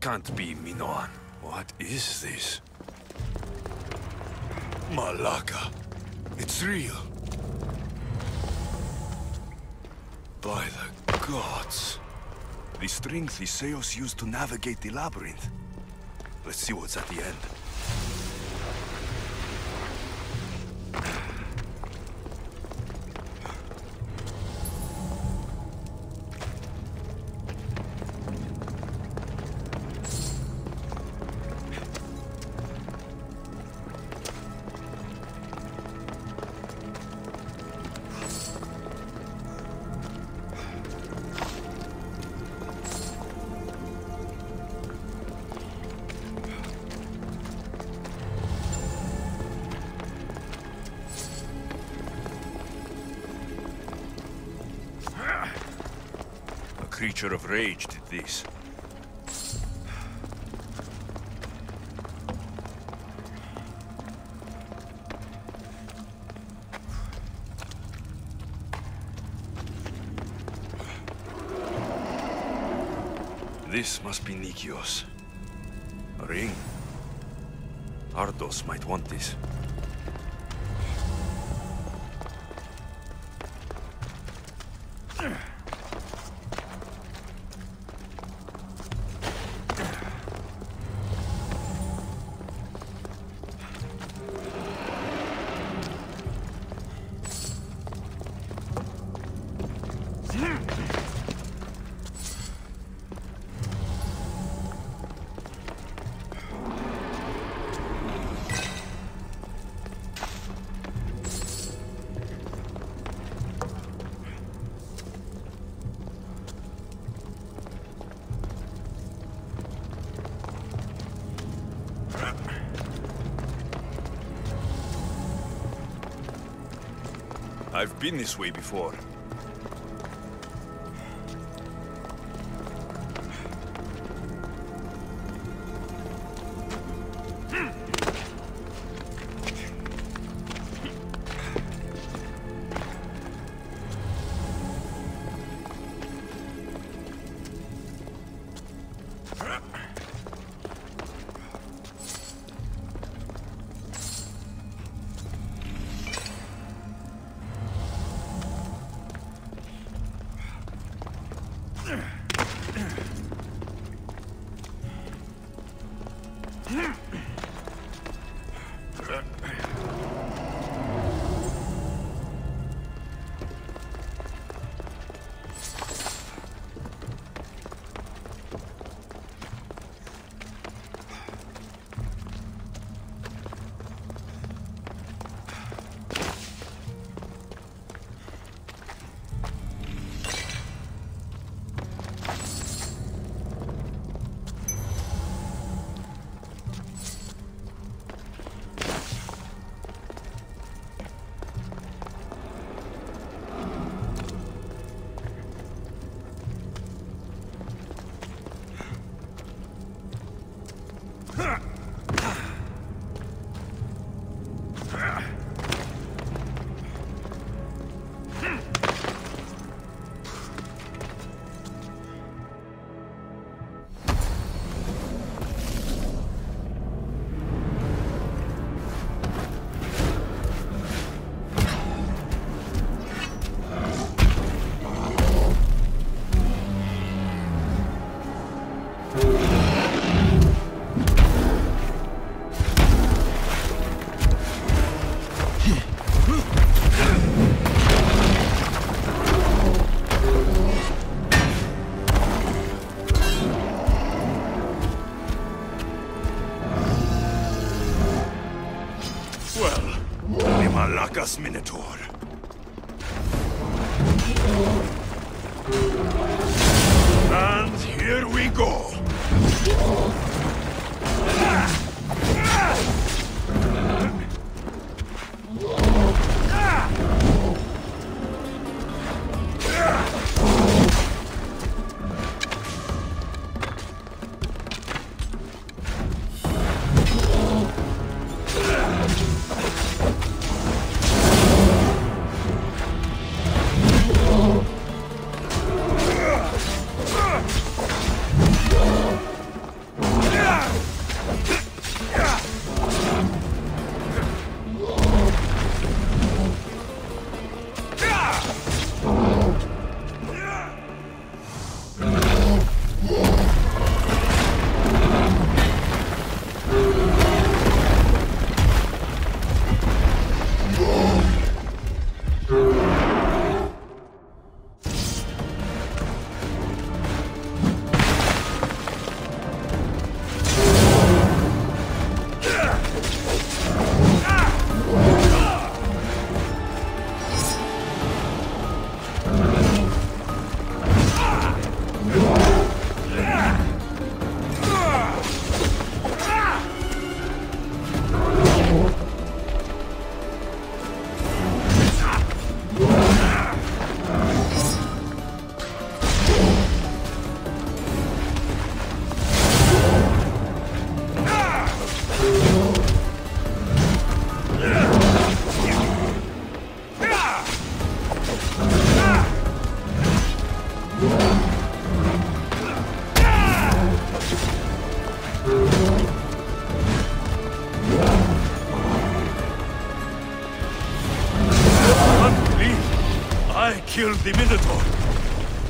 can't be Minotaur. What is this? Malaka. It's real. By the gods. The strength the Seos used to navigate the labyrinth. Let's see what's at the end. Creature of rage did this. This must be Nikios. A ring. Ardos might want this. I've been this way before. Minotaur. And here we go.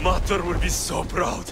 Mother will be so proud.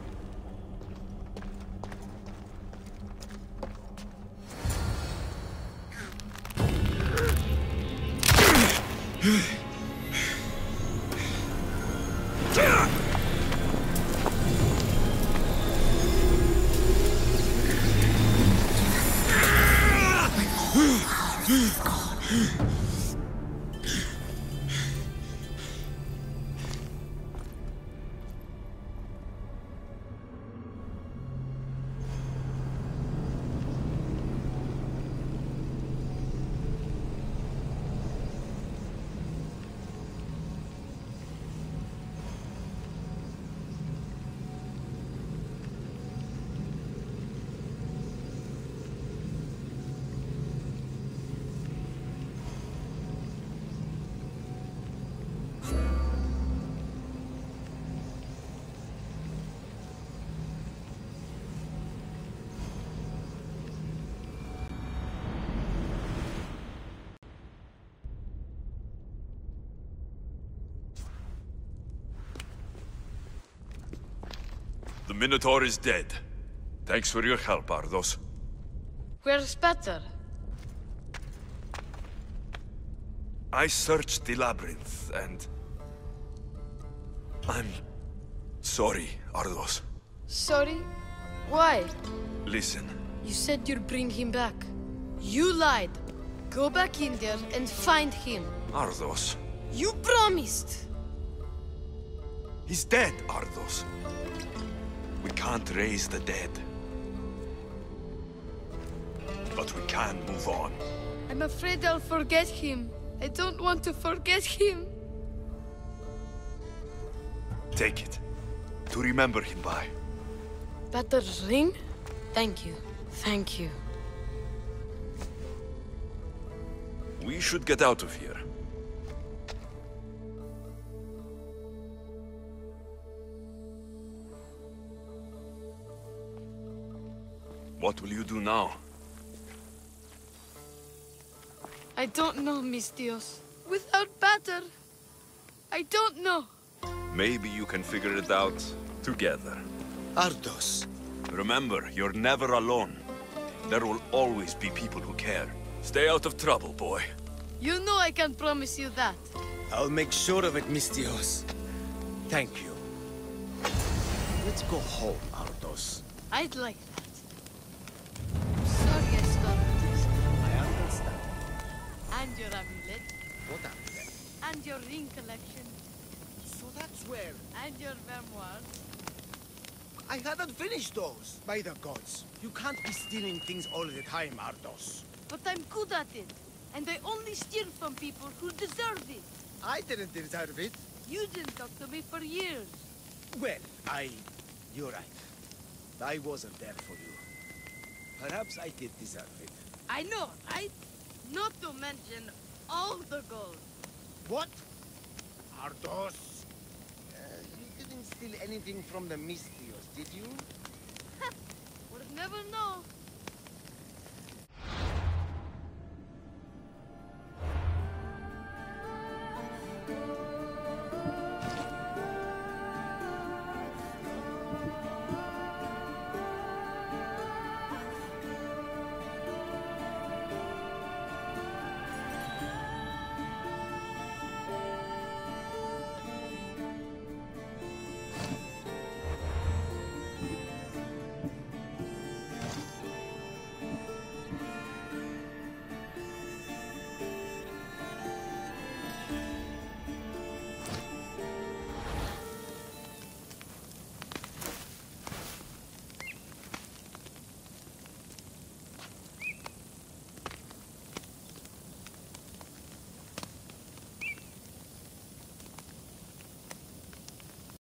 The Minotaur is dead. Thanks for your help, Ardos. Where's Peter? I searched the labyrinth, and... I'm... sorry, Ardos. Sorry? Why? Listen. You said you'd bring him back. You lied. Go back in there and find him. Ardos. You promised! He's dead, Ardos. We can't raise the dead. But we can move on. I'm afraid I'll forget him. I don't want to forget him. Take it. To remember him by. Peter's ring? Thank you. Thank you. We should get out of here. What will you do now? I don't know, mis Dios. Without Peter, I don't know. Maybe you can figure it out together. Ardos. Remember, you're never alone. There will always be people who care. Stay out of trouble, boy. You know I can promise you that. I'll make sure of it, mis Dios. Thank you. Let's go home, Ardos. I'd like that. Sorry I started this. I understand. And your amulet. What amulet? And your ring collection. So that's where... And your memoirs. I hadn't finished those. By the gods. You can't be stealing things all the time, Ardos. But I'm good at it. And I only steal from people who deserve it. I didn't deserve it. You didn't talk to me for years. Well, You're right. I wasn't there for you. Perhaps I did deserve it. I know, right? Not to mention all the gold. What? Ardos? You didn't steal anything from the Mistios, did you? Would never know.